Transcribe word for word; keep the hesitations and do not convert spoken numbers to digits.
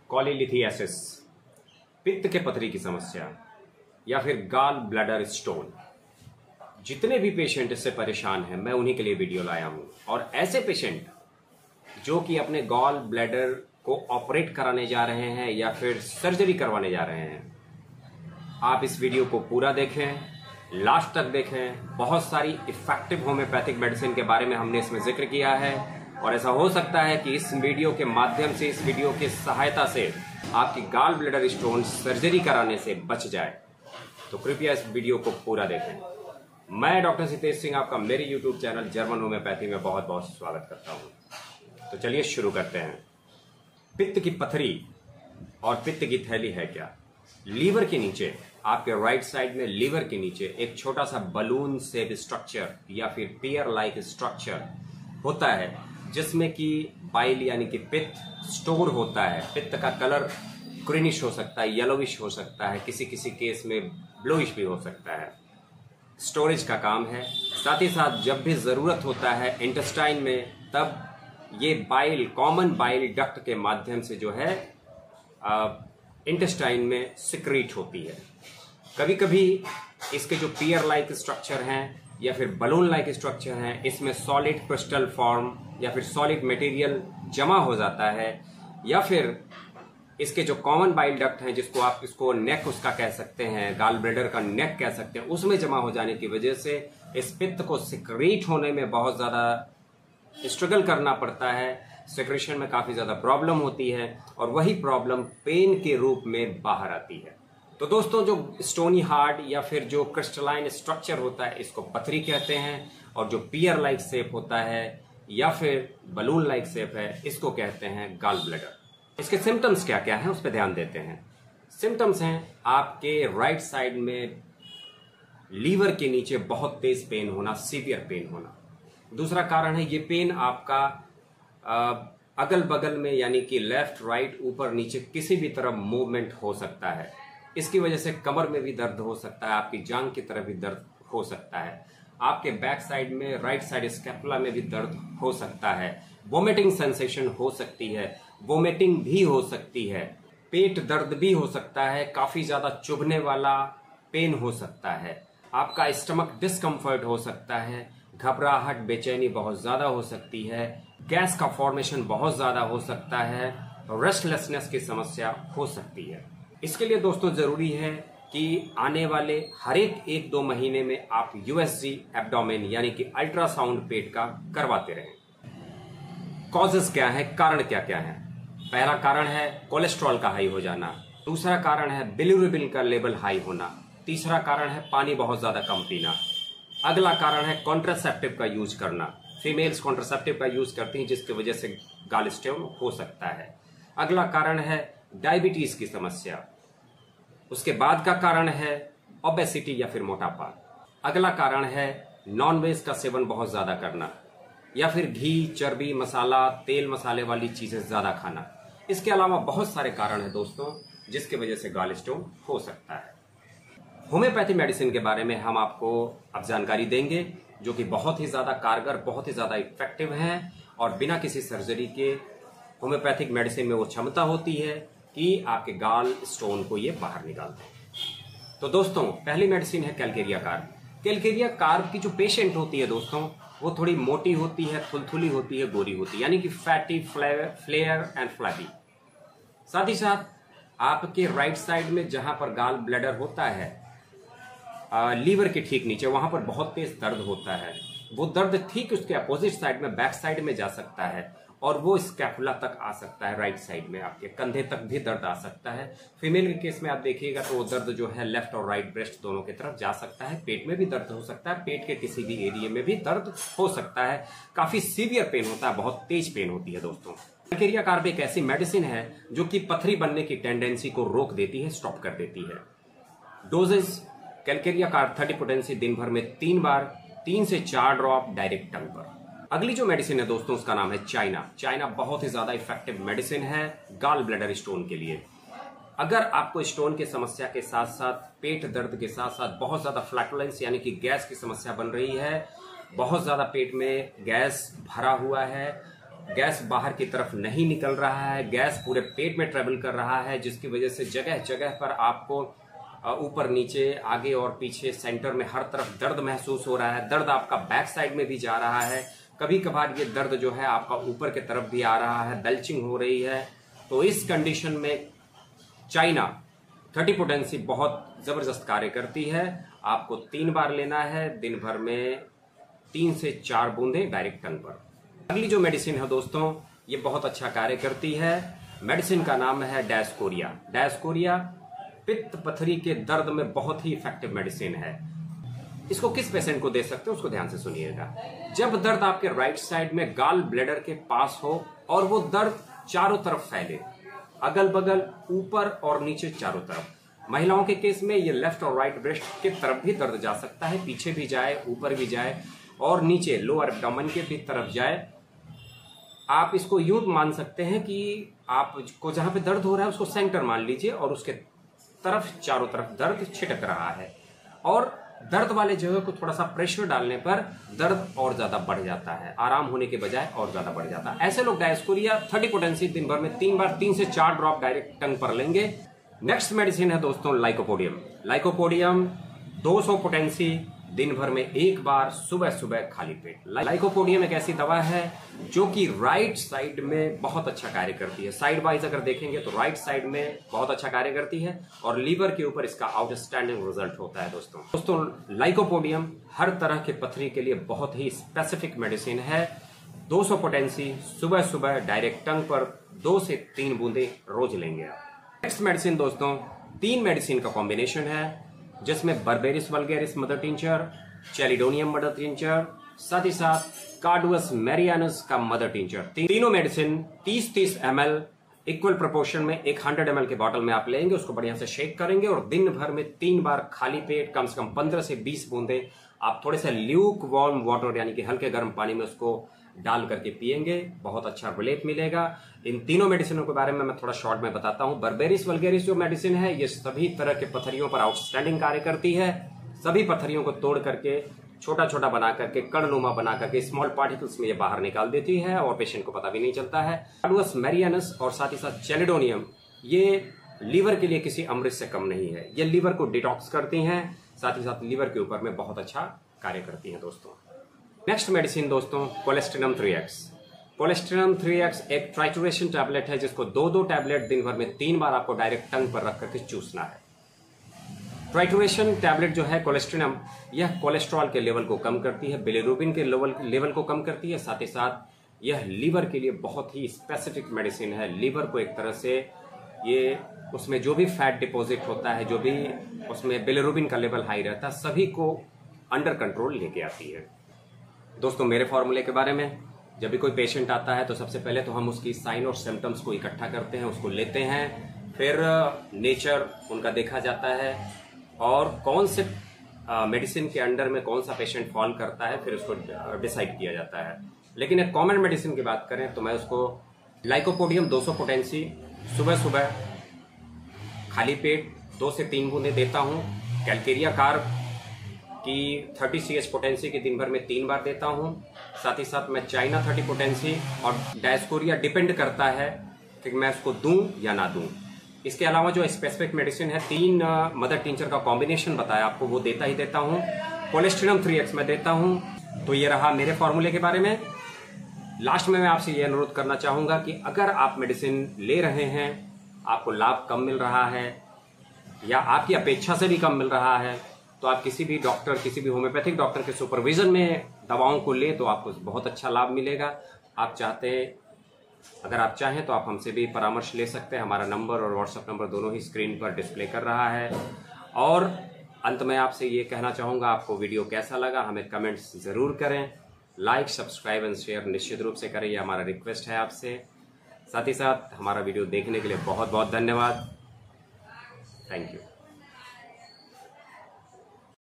कॉलीलिथियासिस, पित्त के पथरी की समस्या या फिर गॉल ब्लैडर स्टोन, जितने भी पेशेंट इससे परेशान हैं मैं उन्हीं के लिए वीडियो लाया हूं। और ऐसे पेशेंट जो कि अपने गॉल ब्लैडर को ऑपरेट कराने जा रहे हैं या फिर सर्जरी करवाने जा रहे हैं, आप इस वीडियो को पूरा देखें, लास्ट तक देखें। बहुत सारी इफेक्टिव होम्योपैथिक मेडिसिन के बारे में हमने इसमें जिक्र किया है और ऐसा हो सकता है कि इस वीडियो के माध्यम से, इस वीडियो की सहायता से आपकी गॉल ब्लैडर स्टोन सर्जरी कराने से बच जाए। तो कृपया इस वीडियो को पूरा देखें। मैं डॉक्टर सितेश सिंह आपका मेरे यूट्यूब चैनल जर्मन होम्योपैथी में बहुत बहुत स्वागत करता हूं। तो चलिए शुरू करते हैं। पित्त की पथरी और पित्त की थैली है क्या? लीवर के नीचे, आपके राइट साइड में लीवर के नीचे एक छोटा सा बलून शेप स्ट्रक्चर या फिर पियर लाइक स्ट्रक्चर होता है, जिसमें कि बाइल यानी कि पित्त स्टोर होता है। पित्त का कलर ग्रीनिश हो सकता है, येलोविश हो सकता है, किसी किसी केस में ब्लूइश भी हो सकता है। स्टोरेज का काम है। साथ ही साथ जब भी जरूरत होता है इंटेस्टाइन में, तब ये बाइल कॉमन बाइल डक्ट के माध्यम से जो है इंटेस्टाइन में सिक्रीट होती है। कभी कभी इसके जो पियर लाइक स्ट्रक्चर हैं या फिर बलून लाइक स्ट्रक्चर हैं, इसमें सॉलिड क्रिस्टल फॉर्म या फिर सॉलिड मटेरियल जमा हो जाता है, या फिर इसके जो कॉमन बाइल डक्ट हैं, जिसको आप इसको नेक उसका कह सकते हैं, गॉल ब्लैडर का नेक कह सकते हैं, उसमें जमा हो जाने की वजह से इस पित्त को सिक्रीट होने में बहुत ज्यादा स्ट्रगल करना पड़ता है। सिक्रेशन में काफी ज्यादा प्रॉब्लम होती है और वही प्रॉब्लम पेन के रूप में बाहर आती है। तो दोस्तों, जो स्टोनी हार्ड या फिर जो क्रिस्टलाइन स्ट्रक्चर होता है, इसको पथरी कहते हैं, और जो पियर लाइक शेप होता है या फिर बलून लाइक शेप है, इसको कहते हैं गॉल ब्लैडर। इसके सिम्टम्स क्या क्या हैं, उस पर ध्यान देते हैं। सिम्टम्स हैं आपके राइट साइड में लीवर के नीचे बहुत तेज पेन होना, सीवियर पेन होना। दूसरा कारण है ये पेन आपका अगल बगल में यानी कि लेफ्ट राइट ऊपर नीचे किसी भी तरफ मूवमेंट हो सकता है। इसकी वजह से कमर में भी दर्द हो सकता है, आपकी जांघ की तरफ भी दर्द हो सकता है, आपके बैक साइड में राइट साइड स्कैपुला में भी दर्द हो सकता है, वोमिटिंग सेंसेशन हो सकती है, वोमिटिंग भी हो सकती है, पेट दर्द भी हो सकता है, काफी ज्यादा चुभने वाला पेन हो सकता है, आपका स्टमक डिस्कम्फर्ट हो सकता है, घबराहट बेचैनी बहुत ज्यादा हो सकती है, गैस का फॉर्मेशन बहुत ज्यादा हो सकता है, रेस्टलेसनेस की समस्या हो सकती है। इसके लिए दोस्तों जरूरी है कि आने वाले हर एक एक दो महीने में आप यूएसजी एब्डोमेन यानी कि अल्ट्रासाउंड पेट का करवाते रहें। कॉजेस क्या है, कारण क्या क्या है? पहला कारण है कोलेस्ट्रॉल का हाई हो जाना, दूसरा कारण है बिलिरुबिन का लेवल हाई होना, तीसरा कारण है पानी बहुत ज्यादा कम पीना, अगला कारण है कॉन्ट्रासेप्टिव का यूज करना। फीमेल्स कॉन्ट्रासेप्टिव का यूज करती हैं, जिसकी वजह से गॉल स्टोन हो सकता है। अगला कारण है डायबिटीज की समस्या। उसके बाद का कारण है ओबेसिटी या फिर मोटापा। अगला कारण है नॉनवेज का सेवन बहुत ज्यादा करना, या फिर घी, चर्बी, मसाला, तेल मसाले वाली चीजें ज्यादा खाना। इसके अलावा बहुत सारे कारण हैं दोस्तों, जिसकी वजह से गॉल स्टोन हो सकता है। होम्योपैथी मेडिसिन के बारे में हम आपको अब जानकारी देंगे, जो कि बहुत ही ज्यादा कारगर, बहुत ही ज्यादा इफेक्टिव है, और बिना किसी सर्जरी के होम्योपैथिक मेडिसिन में वो क्षमता होती है कि आपके गॉल स्टोन को ये बाहर निकाल दें। तो दोस्तों, पहली मेडिसिन है कैलकेरिया कार्ब। कैलकेरिया कार्ब की जो पेशेंट होती है दोस्तों, वो थोड़ी मोटी होती है, थुलथुली होती है, गोरी होती है, यानी कि फैटी, फ्लेयर एंड फ्लैपी। साथ ही साथ आपके राइट साइड में जहां पर गॉल ब्लैडर होता है, आ, लीवर के ठीक नीचे, वहां पर बहुत तेज दर्द होता है। वो दर्द ठीक उसके अपोजिट साइड में, बैक साइड में जा सकता है, और वो स्कैपुला तक आ सकता है। राइट साइड में आपके कंधे तक भी दर्द आ सकता है। फीमेल के केस में आप देखिएगा तो वो दर्द जो है लेफ्ट और राइट ब्रेस्ट दोनों की तरफ जा सकता है। पेट में भी दर्द हो सकता है, पेट के किसी भी एरिया में भी दर्द हो सकता है। काफी सीवियर पेन होता है, बहुत तेज पेन होती है दोस्तों। कैलकेरिया कार्ब एक ऐसी मेडिसिन है जो कि पथरी बनने की टेंडेंसी को रोक देती है, स्टॉप कर देती है। Doses Calcarea carb thirty potency दिन भर में तीन बार, तीन से चार ड्रॉप डायरेक्ट टंग पर। अगली जो मेडिसिन है दोस्तों, उसका नाम है चाइना। चाइना बहुत ही ज्यादा इफेक्टिव मेडिसिन है गॉल ब्लैडर स्टोन के लिए। अगर आपको स्टोन की समस्या के साथ साथ पेट दर्द के साथ साथ बहुत ज्यादा फ्लैटुलेंस यानी कि गैस की समस्या बन रही है, बहुत ज्यादा पेट में गैस भरा हुआ है, गैस बाहर की तरफ नहीं निकल रहा है, गैस पूरे पेट में ट्रेवल कर रहा है, जिसकी वजह से जगह जगह पर आपको ऊपर नीचे आगे और पीछे सेंटर में हर तरफ दर्द महसूस हो रहा है। दर्द आपका बैक साइड में भी जा रहा है, कभी कभार ये दर्द जो है आपका ऊपर की तरफ भी आ रहा है, बेल्चिंग हो रही है। तो इस कंडीशन में चाइना थर्टी पोटेंसी बहुत जबरदस्त कार्य करती है। आपको तीन बार लेना है, दिन भर में तीन से चार बूंदे डायरेक्ट टंग पर। अगली जो मेडिसिन है दोस्तों, ये बहुत अच्छा कार्य करती है। मेडिसिन का नाम है डायस्कोरिया। डायस्कोरिया पित्त पथरी के दर्द में बहुत ही इफेक्टिव मेडिसिन है। इसको किस पेशेंट को दे सकते हैं उसको ध्यान से सुनिएगा। जब दर्द आपके राइट साइड में गाल ब्लैडर के पास हो और वो दर्द चारों तरफ फैले, अगल बगल, ऊपर और नीचे, चारों तरफ। महिलाओं के केस में ये लेफ्ट और राइट ब्रेस्ट की तरफ भी दर्द जा सकता है, पीछे भी जाए, ऊपर भी जाए और नीचे लोअर एब्डोमेन के भी तरफ जाए। आप इसको यूं मान सकते हैं कि आपको जहां पे दर्द हो रहा है उसको सेंटर मान लीजिए और उसके तरफ चारों तरफ दर्द छिटक रहा है और दर्द वाले जगह को थोड़ा सा प्रेशर डालने पर दर्द और ज्यादा बढ़ जाता है, आराम होने के बजाय और ज्यादा बढ़ जाता है। ऐसे लोग डायस्कोरिया थर्टी पोटेंसी दिन भर में तीन बार तीन से चार ड्रॉप डायरेक्ट टंग पर लेंगे। नेक्स्ट मेडिसिन है दोस्तों लाइकोपोडियम। लाइकोपोडियम दो सौ पोटेंसी दिन भर में एक बार, सुबह सुबह खाली पेट। लाइकोपोडियम एक ऐसी दवा है जो कि राइट साइड में बहुत अच्छा कार्य करती है। साइड वाइज अगर देखेंगे तो राइट साइड में बहुत अच्छा कार्य करती है और लीवर के ऊपर इसका आउटस्टैंडिंग रिजल्ट होता है। दोस्तों दोस्तों लाइकोपोडियम हर तरह के पथरी के लिए बहुत ही स्पेसिफिक मेडिसिन है। दो सौ पोटेंसी, सुबह सुबह डायरेक्ट टंग पर दो से तीन बूंदे रोज लेंगे। नेक्स्ट मेडिसिन दोस्तों, तीन मेडिसिन का कॉम्बिनेशन है जिसमें Berberis vulgaris mother tincture, Chelidonium mother tincture, साथ ही साथ कार्डुअस मैरियानस का मदर टिंचर। तीनों मेडिसिन तीस तीस एम एल इक्वल प्रोपोर्शन में एक हंड्रेड एम एल के बॉटल में आप लेंगे, उसको बढ़िया से शेक करेंगे और दिन भर में तीन बार खाली पेट कम से कम पंद्रह से बीस बूंदे आप थोड़े से ल्यूक वार्म वाटर यानी कि हल्के गर्म पानी में उसको डाल करके पिएंगे, बहुत अच्छा रिलीफ मिलेगा। इन तीनों मेडिसिनों के बारे में मैं थोड़ा शॉर्ट में बताता हूं। बर्बेरिस वल्गैरिस जो मेडिसिन है ये सभी तरह के पथरियों पर आउटस्टैंडिंग कार्य करती है। सभी पथरियों को तोड़ करके छोटा छोटा बना करके कणनुमा बना करके स्मॉल पार्टिकल्स में ये बाहर निकाल देती है और पेशेंट को पता भी नहीं चलता है। कार्डुअस मैरियानस और साथ ही साथ चैलिडोनियम ये लीवर के लिए किसी अमृत से कम नहीं है। ये लीवर को डिटॉक्स करती हैं, साथ ही साथ लीवर के ऊपर में बहुत अच्छा कार्य करती हैं। दोस्तों नेक्स्ट मेडिसिन दोस्तों Cholesterinum three X. Cholesterinum three X एक ट्राइटुरेशन टैबलेट है जिसको दो दो टैबलेट दिन भर में तीन बार आपको डायरेक्ट टंग पर रख करके चूसना है। ट्राइटुरेशन टैबलेट जो है कोलेस्ट्रिनम, यह कोलेस्ट्रॉल के लेवल को कम करती है, बिलिरुबिन के लेवल लेवल को कम करती है, साथ ही साथ यह लीवर के लिए बहुत ही स्पेसिफिक मेडिसिन है। लीवर को एक तरह से ये उसमें जो भी फैट डिपॉजिट होता है, जो भी उसमें बिलिरुबिन का लेवल हाई रहता है, सभी को अंडर कंट्रोल लेके आती है। दोस्तों मेरे फॉर्मूले के बारे में, जब भी कोई पेशेंट आता है तो सबसे पहले तो हम उसकी साइन और सिम्टम्स को इकट्ठा करते हैं, उसको लेते हैं, फिर नेचर उनका देखा जाता है और कौन से मेडिसिन के अंडर में कौन सा पेशेंट फॉल करता है, फिर उसको डिसाइड किया जाता है। लेकिन एक कॉमन मेडिसिन की बात करें तो मैं उसको लाइकोपोडियम दो सौ पोटेंसी सुबह सुबह खाली पेट दो से तीन बूंदे देता हूँ। कैलकेरिया कार्ब की थर्टी सी एच पोटेंसी के दिन भर में तीन बार देता हूँ। साथ ही साथ मैं चाइना थर्टी पोटेंसी और डायस्कोरिया डिपेंड करता है कि मैं उसको दूं या ना दूं। इसके अलावा जो स्पेसिफिक मेडिसिन है, तीन मदर टिंचर का कॉम्बिनेशन बताया आपको, वो देता ही देता हूँ। कोलेस्ट्रिनम थ्री एक्स में देता हूँ। तो ये रहा मेरे फॉर्मूले के बारे में। लास्ट में मैं आपसे ये अनुरोध करना चाहूंगा कि अगर आप मेडिसिन ले रहे हैं, आपको लाभ कम मिल रहा है या आपकी अपेक्षा से भी कम मिल रहा है, तो आप किसी भी डॉक्टर, किसी भी होम्योपैथिक डॉक्टर के सुपरविजन में दवाओं को ले तो आपको बहुत अच्छा लाभ मिलेगा। आप चाहते अगर आप चाहें तो आप हमसे भी परामर्श ले सकते हैं। हमारा नंबर और व्हाट्सएप नंबर दोनों ही स्क्रीन पर डिस्प्ले कर रहा है। और अंत में आपसे ये कहना चाहूँगा, आपको वीडियो कैसा लगा हमें कमेंट्स ज़रूर करें। लाइक, सब्सक्राइब एंड शेयर निश्चित रूप से करें, ये हमारा रिक्वेस्ट है आपसे। साथ ही साथ हमारा वीडियो देखने के लिए बहुत बहुत धन्यवाद। Thank you.